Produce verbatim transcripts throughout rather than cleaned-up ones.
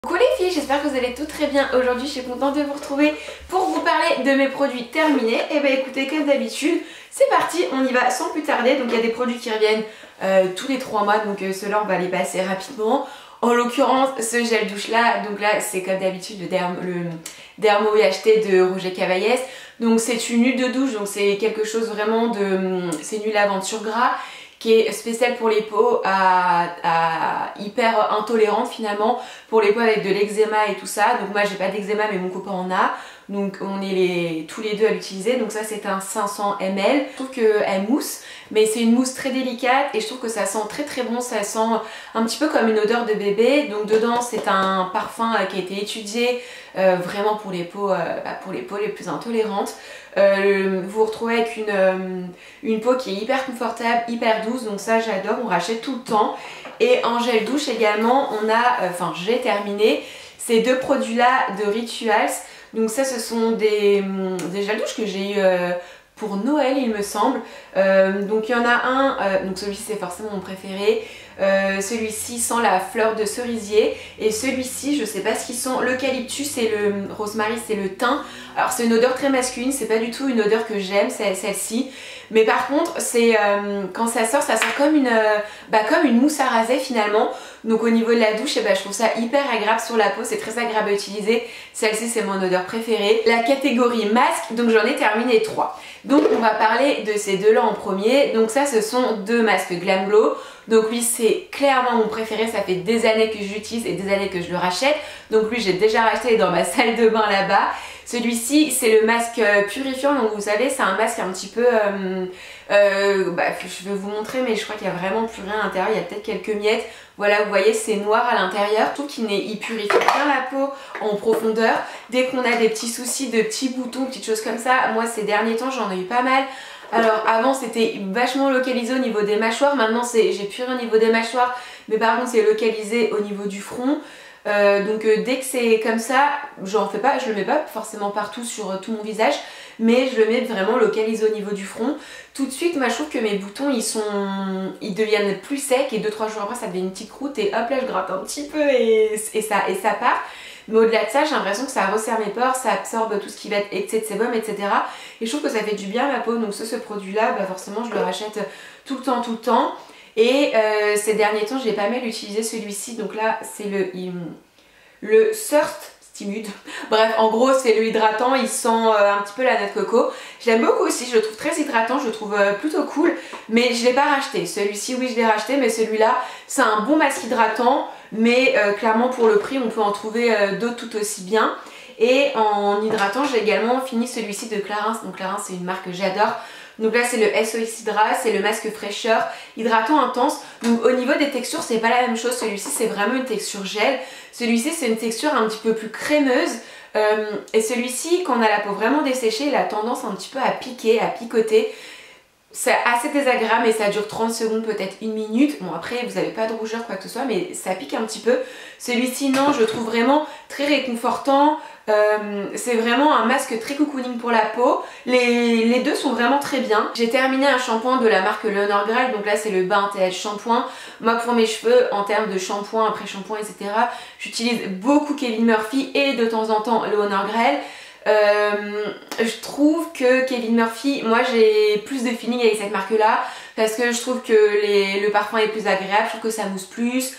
Coucou les filles, j'espère que vous allez toutes très bien. Aujourd'hui je suis contente de vous retrouver pour vous parler de mes produits terminés. Et bah écoutez, comme d'habitude, c'est parti, on y va sans plus tarder. Donc il y a des produits qui reviennent euh, tous les trois mois, donc euh, ceux-là on va les passer rapidement. En l'occurrence ce gel douche là, donc là c'est comme d'habitude le, derm le Dermo U H T de Roger Cavaillès. Donc c'est une huile de douche, donc c'est quelque chose vraiment de... c'est une huile à lavande gras qui est spéciale pour les peaux à, à hyper intolérante finalement, pour les peaux avec de l'eczéma et tout ça. Donc moi j'ai pas d'eczéma mais mon copain en a, donc on est les, tous les deux à l'utiliser. Donc ça c'est un cinq cents millilitres. Je trouve qu'elle mousse, mais c'est une mousse très délicate et je trouve que ça sent très très bon. Ça sent un petit peu comme une odeur de bébé. Donc dedans c'est un parfum qui a été étudié euh, vraiment pour les peaux, euh, bah, pour les peaux les plus intolérantes. Euh, vous vous retrouvez avec une, euh, une peau qui est hyper confortable, hyper douce, donc ça j'adore, on rachète tout le temps. Et en gel douche également on a, enfin euh, j'ai terminé ces deux produits là de Rituals. Donc ça ce sont des, des gels douche que j'ai eu euh, pour Noël il me semble. Euh, donc il y en a un, euh, donc celui-ci c'est forcément mon préféré. Euh, celui-ci sent la fleur de cerisier et celui-ci je sais pas ce qu'ils sont, l'eucalyptus et le rosemary c'est le thym. Alors c'est une odeur très masculine, c'est pas du tout une odeur que j'aime celle-ci, mais par contre c'est euh, quand ça sort ça sort comme une, euh, bah, comme une mousse à raser finalement. Donc au niveau de la douche et bah, je trouve ça hyper agréable sur la peau, c'est très agréable à utiliser. Celle-ci c'est mon odeur préférée. La catégorie masque, donc j'en ai terminé trois. Donc on va parler de ces deux là en premier. Donc ça ce sont deux masques Glam Glow. Donc lui c'est clairement mon préféré, ça fait des années que je l'utilise et des années que je le rachète. Donc lui j'ai déjà racheté dans ma salle de bain là-bas. Celui-ci c'est le masque purifiant, donc vous savez c'est un masque un petit peu... Euh, euh, bah, je vais vous montrer mais je crois qu'il n'y a vraiment plus rien à l'intérieur, il y a peut-être quelques miettes. Voilà vous voyez c'est noir à l'intérieur, tout qui il purifie bien la peau en profondeur. Dès qu'on a des petits soucis de petits boutons, petites choses comme ça, moi ces derniers temps j'en ai eu pas mal. Alors avant c'était vachement localisé au niveau des mâchoires, maintenant j'ai plus rien au niveau des mâchoires, mais par contre c'est localisé au niveau du front. Euh, donc euh, dès que c'est comme ça, j'en fais pas, je le mets pas forcément partout sur euh, tout mon visage, mais je le mets vraiment localisé au niveau du front. Tout de suite moi je trouve que mes boutons ils sont, ils deviennent plus secs et deux trois jours après ça devient une petite croûte et hop là je gratte un petit peu et, et, ça, et ça part. Mais au-delà de ça j'ai l'impression que ça resserre mes pores, ça absorbe tout ce qui va être excès de sébum et cetera. Et je trouve que ça fait du bien à ma peau, donc ce, ce produit là bah forcément je le rachète tout le temps tout le temps. Et euh, ces derniers temps j'ai pas mal utilisé celui-ci, donc là c'est le, le Thirst Stimulate. Bref en gros c'est le hydratant, il sent euh, un petit peu la noix de coco. Je l'aime beaucoup aussi, je le trouve très hydratant, je le trouve euh, plutôt cool. Mais je l'ai pas racheté, celui-ci oui je l'ai racheté, mais celui-là c'est un bon masque hydratant. Mais euh, clairement pour le prix on peut en trouver euh, d'autres tout aussi bien. Et en hydratant j'ai également fini celui-ci de Clarins, donc Clarins c'est une marque que j'adore. Donc là c'est le S O S Hydra, c'est le masque fraîcheur, hydratant intense. Donc au niveau des textures c'est pas la même chose, celui-ci c'est vraiment une texture gel. Celui-ci c'est une texture un petit peu plus crémeuse. Euh, et celui-ci quand on a la peau vraiment desséchée, il a tendance un petit peu à piquer, à picoter. C'est assez désagréable mais ça dure trente secondes, peut-être une minute. Bon après vous n'avez pas de rougeur quoi que ce soit mais ça pique un petit peu. Celui-ci non, je le trouve vraiment très réconfortant. Euh, c'est vraiment un masque très cocooning pour la peau. Les, les deux sont vraiment très bien. J'ai terminé un shampoing de la marque Leonard Grell. Donc là c'est le bain T H shampoing. Moi pour mes cheveux en termes de shampoing, après shampoing et cetera, j'utilise beaucoup Kevin Murphy et de temps en temps Leonard Grell. Euh, je trouve que Kevin Murphy, moi j'ai plus de feeling avec cette marque là parce que je trouve que les, le parfum est plus agréable, je trouve que ça mousse plus.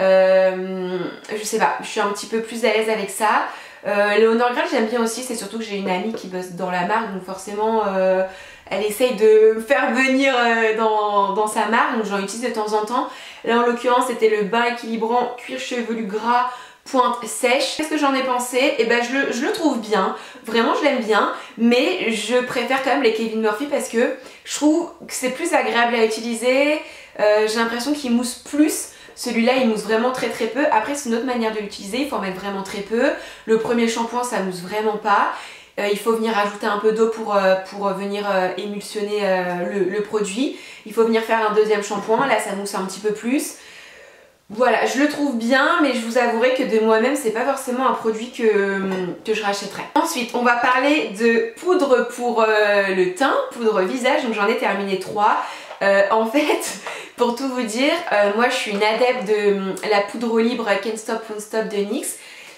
Euh, je sais pas, je suis un petit peu plus à l'aise avec ça. Euh, Leonard Grell j'aime bien aussi, c'est surtout que j'ai une amie qui bosse dans la marque donc forcément euh, elle essaye de me faire venir euh, dans, dans sa marque donc j'en utilise de temps en temps. Là en l'occurrence c'était le bain équilibrant cuir chevelu gras pointe sèche. Qu'est-ce que j'en ai pensé? Et eh ben je le, je le trouve bien, vraiment je l'aime bien, mais je préfère quand même les Kevin Murphy parce que je trouve que c'est plus agréable à utiliser, euh, j'ai l'impression qu'il mousse plus. Celui-là il mousse vraiment très très peu, après c'est une autre manière de l'utiliser, il faut en mettre vraiment très peu. Le premier shampoing ça mousse vraiment pas, euh, il faut venir ajouter un peu d'eau pour, euh, pour venir euh, émulsionner euh, le, le produit. Il faut venir faire un deuxième shampoing, là ça mousse un petit peu plus. Voilà, je le trouve bien, mais je vous avouerai que de moi-même, c'est pas forcément un produit que, que je rachèterais. Ensuite, on va parler de poudre pour euh, le teint, poudre visage, donc j'en ai terminé trois. Euh, en fait, pour tout vous dire, euh, moi je suis une adepte de la poudre libre Can't Stop Won't Stop de N Y X.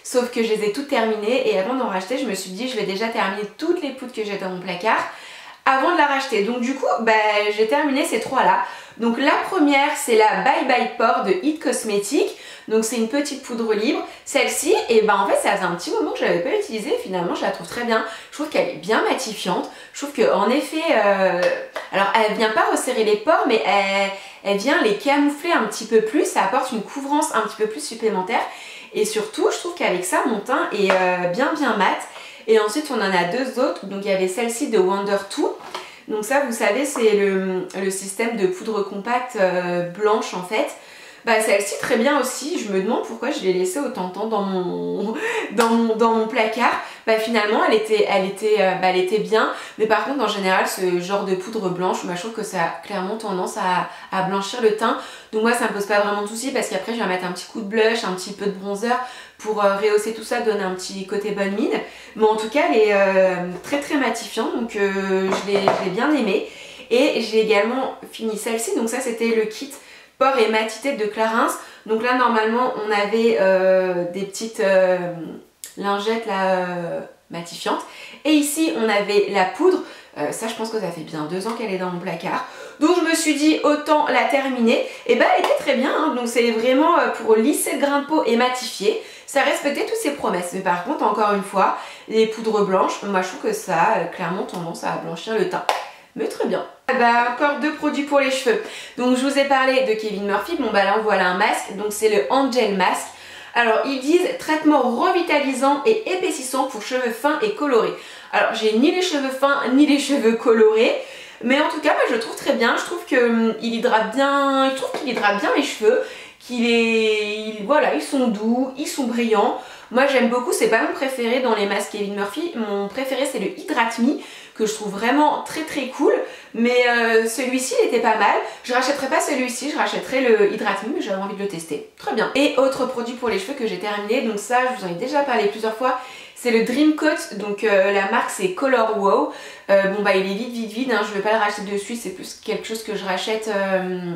sauf que je les ai toutes terminées et avant d'en racheter je me suis dit je vais déjà terminer toutes les poudres que j'ai dans mon placard avant de la racheter. Donc du coup bah, j'ai terminé ces trois là. Donc la première c'est la Bye Bye Pore de It Cosmetics. Donc c'est une petite poudre libre. Celle-ci, et ben en fait ça faisait un petit moment que je l'avais pas utilisée. Finalement je la trouve très bien. Je trouve qu'elle est bien matifiante. Je trouve qu'en effet, euh... alors elle vient pas resserrer les pores, mais elle, elle vient les camoufler un petit peu plus. Ça apporte une couvrance un petit peu plus supplémentaire. Et surtout je trouve qu'avec ça mon teint est euh, bien bien mat. Et ensuite on en a deux autres. Donc il y avait celle-ci de Wonder deux. Donc ça vous savez c'est le, le système de poudre compacte euh, blanche en fait. Bah celle-ci très bien aussi, je me demande pourquoi je l'ai laissée autant de temps dans mon, dans mon, dans mon placard. Bah finalement elle était, elle, était, euh, bah, elle était bien, mais par contre en général ce genre de poudre blanche, bah, je trouve que ça a clairement tendance à, à blanchir le teint. Donc moi ça me pose pas vraiment de soucis parce qu'après je vais mettre un petit coup de blush, un petit peu de bronzer pour euh, rehausser tout ça, donner un petit côté bonne mine. Mais en tout cas elle est euh, très très matifiante, donc euh, je l'ai bien aimée. Et j'ai également fini celle-ci, donc ça c'était le kit Pore et matité de Clarins. Donc là normalement on avait euh, des petites euh, lingettes là euh, matifiantes. Et ici on avait la poudre. Euh, ça je pense que ça fait bien deux ans qu'elle est dans mon placard. Donc je me suis dit autant la terminer. Et bah elle était très bien. Hein. Donc c'est vraiment pour lisser le grain de peau et matifier. Ça respectait toutes ses promesses. Mais par contre encore une fois, les poudres blanches, moi je trouve que ça a clairement tendance à blanchir le teint. Mais très bien. Bah, encore deux produits pour les cheveux. Donc je vous ai parlé de Kevin Murphy. Bon bah là on voilà un masque. Donc c'est le Angel Mask. Alors ils disent traitement revitalisant et épaississant pour cheveux fins et colorés. Alors j'ai ni les cheveux fins ni les cheveux colorés. Mais en tout cas moi je le trouve très bien. Je trouve que hum, il hydrate bien. Je trouve qu'il hydrate bien mes cheveux. Qu'il est. Il, voilà, ils sont doux, ils sont brillants. Moi j'aime beaucoup, c'est pas mon préféré dans les masques Kevin Murphy. Mon préféré c'est le Hydrate Me, que je trouve vraiment très très cool. Mais euh, celui-ci il était pas mal. Je rachèterai pas celui-ci, je rachèterai le Hydrate Me, mais j'avais envie de le tester. Très bien. Et autre produit pour les cheveux que j'ai terminé, donc ça je vous en ai déjà parlé plusieurs fois. C'est le Dream Coat, donc euh, la marque c'est Color Wow. Euh, bon bah il est vide vide vide, hein. Je vais pas le racheter de suite, c'est plus quelque chose que je rachète euh,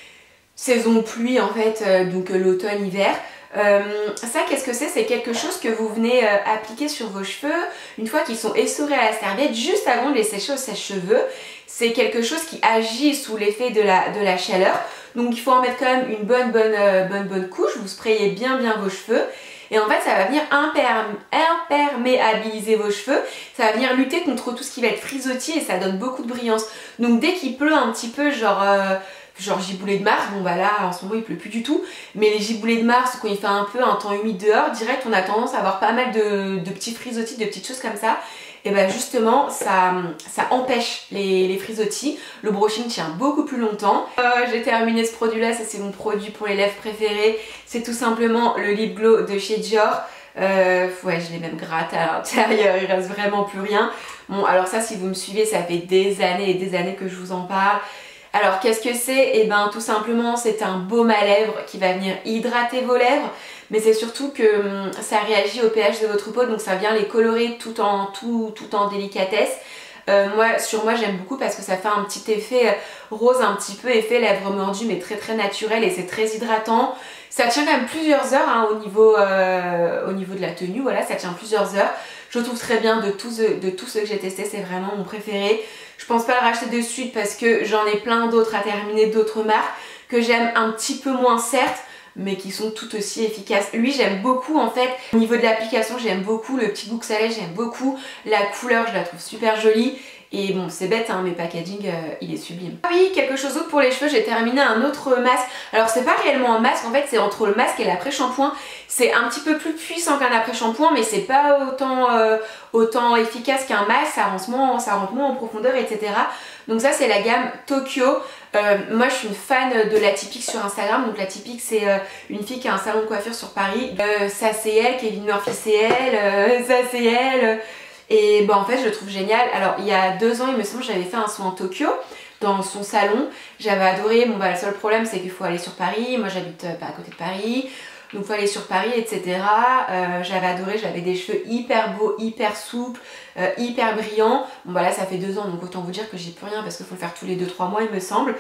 saison pluie en fait, euh, donc euh, l'automne, hiver. Euh, ça qu'est-ce que c'est? C'est quelque chose que vous venez euh, appliquer sur vos cheveux une fois qu'ils sont essorés à la serviette juste avant de les sécher au sèche-cheveux. C'est quelque chose qui agit sous l'effet de la, de la chaleur, donc il faut en mettre quand même une bonne bonne euh, bonne bonne couche. Vous sprayez bien bien vos cheveux et en fait ça va venir imperm imperméabiliser vos cheveux, ça va venir lutter contre tout ce qui va être frisottis et ça donne beaucoup de brillance. Donc dès qu'il pleut un petit peu genre euh, genre giboulée de mars, bon bah là en ce moment il pleut plus du tout, mais les giboulées de mars quand il fait un peu un temps humide dehors, direct on a tendance à avoir pas mal de, de petits frisottis, de petites choses comme ça. Et bah justement ça, ça empêche les, les frisottis, le brushing tient beaucoup plus longtemps. Euh, j'ai terminé ce produit là, ça c'est mon produit pour les lèvres préféré, c'est tout simplement le Lip Glow de chez Dior. Euh, ouais je l'ai même gratté à l'intérieur, il reste vraiment plus rien. Bon alors ça si vous me suivez ça fait des années et des années que je vous en parle. Alors qu'est-ce que c'est? Et ben tout simplement c'est un baume à lèvres qui va venir hydrater vos lèvres, mais c'est surtout que hum, ça réagit au pH de votre peau, donc ça vient les colorer tout en, tout, tout en délicatesse. Euh, moi, sur moi j'aime beaucoup parce que ça fait un petit effet rose, un petit peu effet lèvres mordues, mais très très naturel et c'est très hydratant. Ça tient quand même plusieurs heures hein, au, niveau, euh, au niveau de la tenue, voilà, ça tient plusieurs heures. Je le trouve très bien de tous de tous ceux que j'ai testés, c'est vraiment mon préféré. Je pense pas le racheter de suite parce que j'en ai plein d'autres à terminer, d'autres marques que j'aime un petit peu moins certes, mais qui sont tout aussi efficaces. Lui j'aime beaucoup en fait, au niveau de l'application j'aime beaucoup, le petit goût que ça laisse, j'aime beaucoup, la couleur je la trouve super jolie. Et bon c'est bête hein, mais packaging euh, il est sublime. Ah oui, quelque chose d'autre pour les cheveux, j'ai terminé un autre masque. Alors c'est pas réellement un masque en fait, c'est entre le masque et l'après-shampoing. C'est un petit peu plus puissant qu'un après-shampoing mais c'est pas autant, euh, autant efficace qu'un masque, ça rentre, moins, ça rentre moins en profondeur et cetera. Donc ça c'est la gamme Tokyo. Euh, moi je suis une fan de la Typique sur Instagram. Donc la Typique c'est euh, une fille qui a un salon de coiffure sur Paris. Euh, ça c'est elle, Kevin Murphy c'est elle, euh, ça c'est elle. Et bah en fait je le trouve génial. Alors il y a deux ans il me semble j'avais fait un soin en Tokyo dans son salon. J'avais adoré. Bon bah le seul problème c'est qu'il faut aller sur Paris. Moi j'habite pas à côté de Paris. Donc il faut aller sur Paris et cetera. Euh, j'avais adoré, j'avais des cheveux hyper beaux, hyper souples, euh, hyper brillants. Bon bah là ça fait deux ans donc autant vous dire que j'ai plus rien parce qu'il faut le faire tous les deux trois mois il me semble.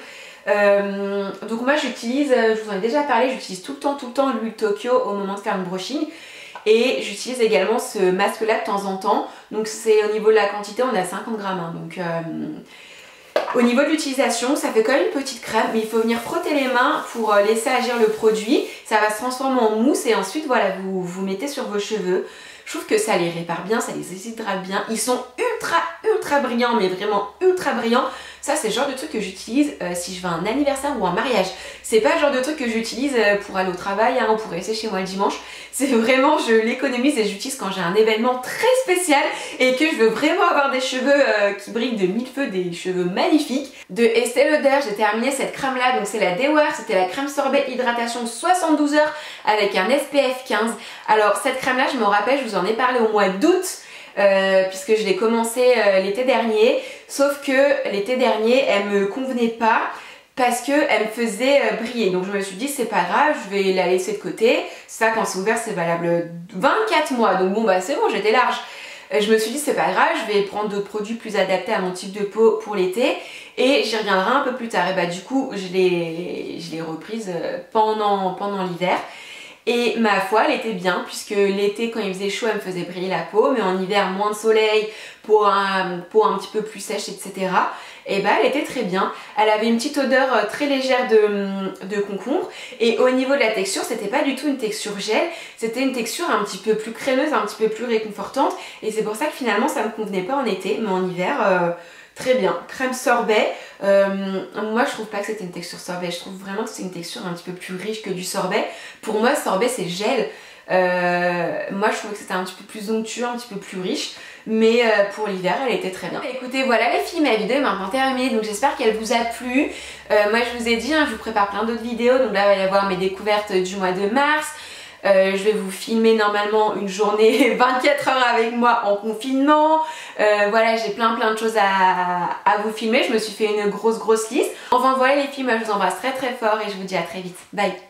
Euh, donc moi j'utilise, je vous en ai déjà parlé, j'utilise tout le temps, tout le temps l'huile Tokyo au moment de faire le brushing. Et j'utilise également ce masque là de temps en temps, donc c'est au niveau de la quantité, on est à cinquante grammes, hein, donc euh, au niveau de l'utilisation, ça fait quand même une petite crème, mais il faut venir frotter les mains pour laisser agir le produit. Ça va se transformer en mousse et ensuite voilà, vous vous mettez sur vos cheveux. Je trouve que ça les répare bien, ça les hydrate bien. Ils sont ultra ultra brillants, mais vraiment ultra brillants. Ça c'est le genre de truc que j'utilise euh, si je vais à un anniversaire ou un mariage. C'est pas le genre de truc que j'utilise euh, pour aller au travail hein, ou pour rester chez moi le dimanche. C'est vraiment, je l'économise et j'utilise quand j'ai un événement très spécial et que je veux vraiment avoir des cheveux euh, qui brillent de mille feux, des cheveux magnifiques. De Estée Lauder, j'ai terminé cette crème là, donc c'est la Day Wear, c'était la crème sorbet hydratation soixante-douze heures avec un S P F quinze. Alors cette crème là, je me rappelle, je vous en ai parlé au mois d'août. Euh, puisque je l'ai commencé euh, l'été dernier, sauf que l'été dernier elle me convenait pas parce qu'elle me faisait euh, briller, donc je me suis dit c'est pas grave, je vais la laisser de côté. Ça quand c'est ouvert c'est valable vingt-quatre mois, donc bon bah c'est bon, j'étais large. euh, je me suis dit c'est pas grave, je vais prendre d'autres produits plus adaptés à mon type de peau pour l'été et j'y reviendrai un peu plus tard. Et bah du coup je l'ai je l'ai reprise pendant, pendant l'hiver. Et ma foi, elle était bien puisque l'été quand il faisait chaud elle me faisait briller la peau, mais en hiver moins de soleil, peau un, peau un petit peu plus sèche, et cetera. Et bah elle était très bien. Elle avait une petite odeur très légère de, de concombre et au niveau de la texture c'était pas du tout une texture gel, c'était une texture un petit peu plus crémeuse, un petit peu plus réconfortante et c'est pour ça que finalement ça me convenait pas en été, mais en hiver euh, très bien. Crème sorbet, euh, moi je trouve pas que c'était une texture sorbet, je trouve vraiment que c'est une texture un petit peu plus riche que du sorbet. Pour moi sorbet c'est gel, euh, moi je trouvais que c'était un petit peu plus onctueux, un petit peu plus riche, mais euh, pour l'hiver elle était très bien. Écoutez voilà les filles, ma vidéo est maintenant terminée, donc j'espère qu'elle vous a plu. Euh, moi je vous ai dit, hein, je vous prépare plein d'autres vidéos, donc là il va y avoir mes découvertes du mois de mars. Euh, je vais vous filmer normalement une journée vingt-quatre heures avec moi en confinement. Euh, voilà, j'ai plein plein de choses à, à vous filmer. Je me suis fait une grosse grosse liste. Enfin voilà les filles, moi je vous embrasse très très fort et je vous dis à très vite. Bye.